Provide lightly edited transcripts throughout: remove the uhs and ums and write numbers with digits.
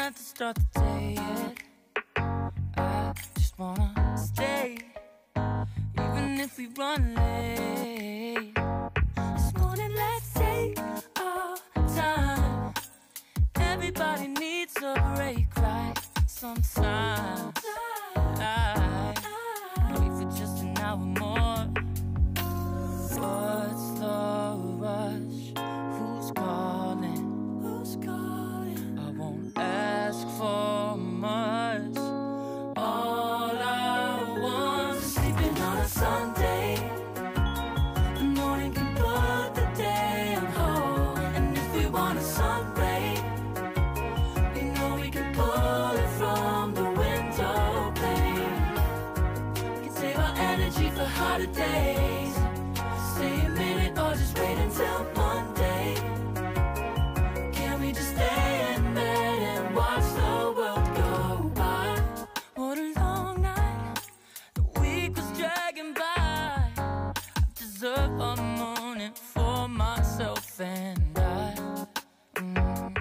have to start the day yet. I just wanna stay, even if we run late. This morning, let's take our time. Everybody needs a break, right? Sometimes I wait for just an hour more. What's the rush? Who's calling? Who's calling? I won't ask for much. All I want is sleeping on a Sunday. The morning can put the day on hold. And if we want a sun ray, we know we can pull it from the window pane. We can save our energy for harder days. Stay a minute or just wait until Monday. Can we just stay in bed and watch the world go by? What a long night, the week was dragging by. I deserve a morning for myself and I. I'm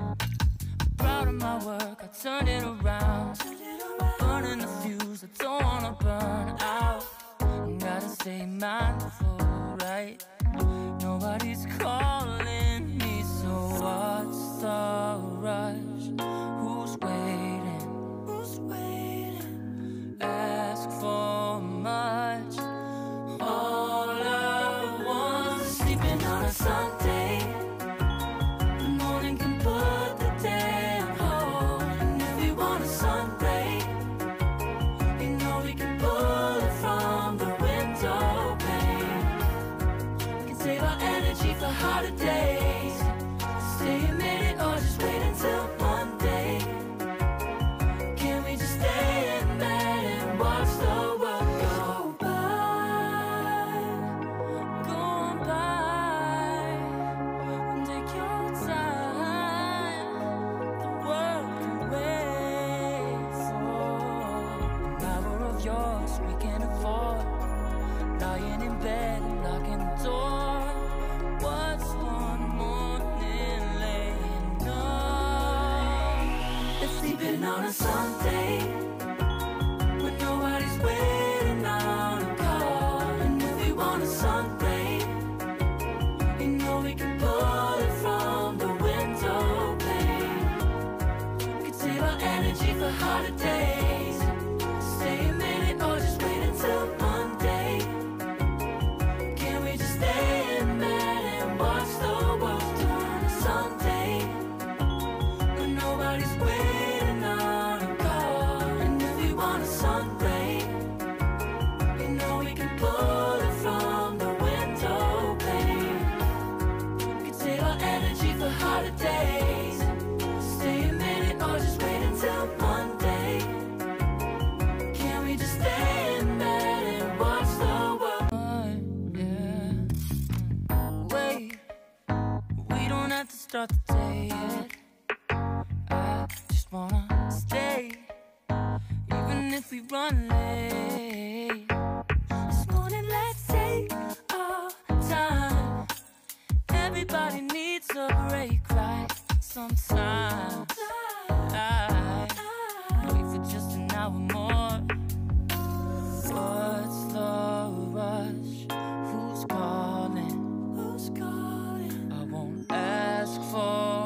proud of my work, I turned it around. I'm burning the fuse, I don't wanna burn out. Gotta stay mindful, right? Nobody's calling me, so what's the rush? Who's waiting? Who's waiting? Ask for much. All I want is sleeping on a Sunday. The morning can put the day on hold. And if we want a sun ray, we know we can pull it from the window pane. We can save our energy for harder days. Stay a minute or just wait until Monday. Can we just stay in bed and watch the world go by? Go on by and take your time. The world can wait for an hour of yours we can afford. Lying in bed and locking the door. What's one morning laying up? It's sleeping on a Sunday when nobody's waiting on a call. And if we want a sun ray, we know we can pull it from the window pane. We can save our energy for harder days. Stay a minute or just wait until Monday. Can we just stay in bed and watch the world turn to Sunday? When nobody's waiting on a call. And if we want a sun ray, we know we can pull it from the window pane. We can save our energy for harder days. Stay a minute or just wait until Monday. Can we just stay in bed and watch the world? Yeah. Wait, we don't have to start the day yet. I just wanna stay, even if we run late. This morning, let's take our time. Everybody needs a break, right? Sometimes I wait for just an hour more. What's the rush? Who's calling? Who's calling? I won't ask for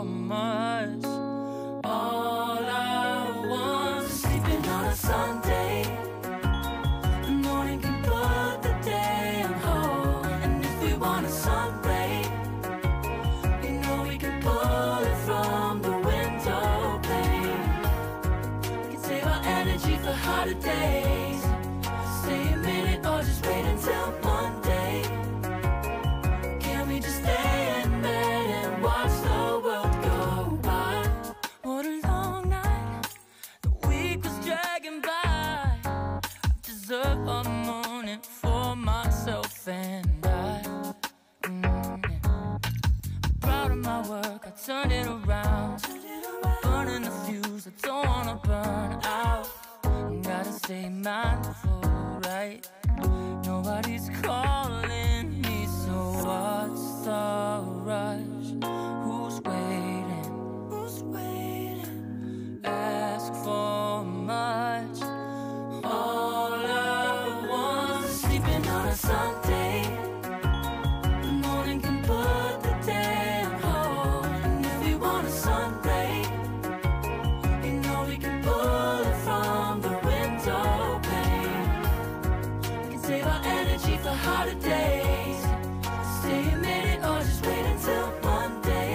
Sunday, the morning can put the day on hold. And if we want a sun ray, you know we can pull it from the window pane. We can save our energy for harder days. Stay a minute or just wait until Monday.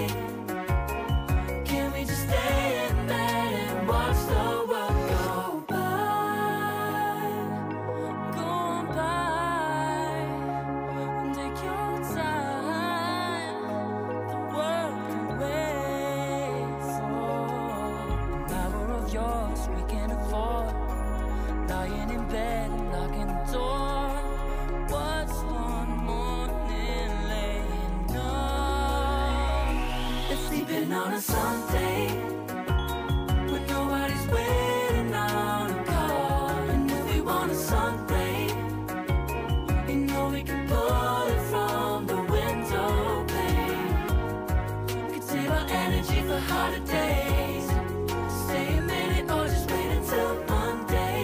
Can we just stay in bed and watch the world go by? Go on by, take your time. The world can wait for an hour of yours we can afford. Lying in bed and locking the door. What's one morning laying up? It's sleeping on a Sunday when nobody's waiting on a call. And if we want a sun ray, you know we can pull it from the window pane. We can save our energy for harder days. Stay a minute or just wait until Monday.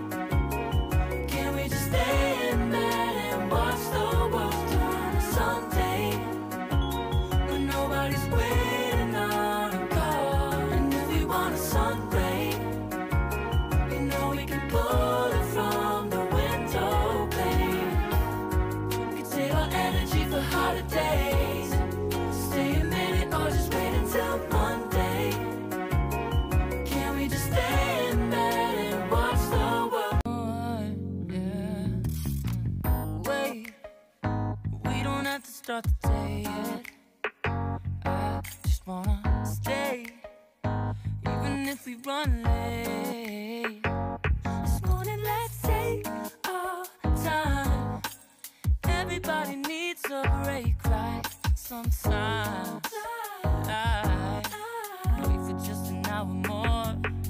Can we just stay in bed and watch the world turn to Sunday when nobody's waiting on a call? And if we want a sun ray, you know we can pull it from the window pane. We can save our energy for harder days. Stay a minute or just wait until Monday. Can we just stay in bed and watch the world? Yeah. Wait, we don't have to start the day yet. I just wanna stay, even if we run late. This morning, let's take our time. Everybody needs a break, right? Sometimes I wait for just an hour more.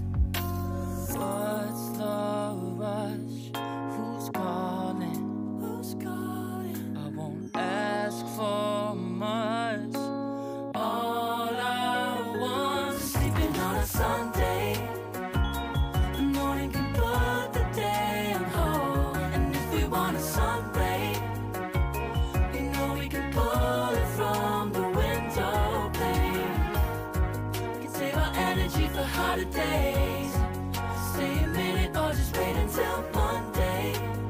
What's the rush? Who's calling? Who's calling? I won't ask for much. All I want is sleeping on a Sunday. The morning can put the day on hold. And if we want a sun ray, you know we can pull it from the window pane. We can save our energy for harder days. Stay a minute or just wait until Monday.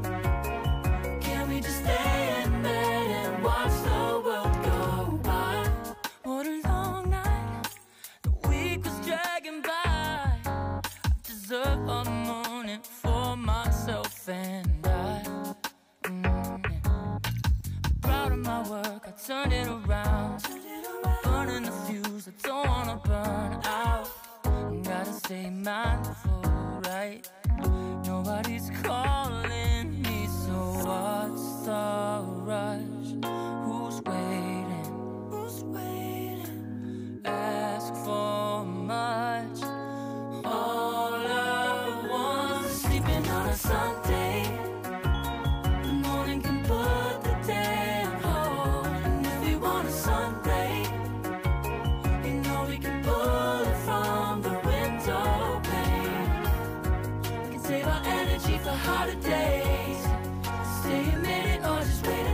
Can we just stay in bed and watch the world go by? What a long night, the week was dragging by. I deserve a morning for myself and I. Proud of my work, I turned it around. Burning the fuse, I don't wanna burn out. Gotta stay mindful, right? Nobody's calling me, so what's the rush? Who's waiting? Who's waiting? Ask for much. All I want is sleeping on a Sunday. The morning can put the day on hold. And if we want a sun ray, you know we can pull it from the window pane. We can save our energy for harder days. Stay a minute or just wait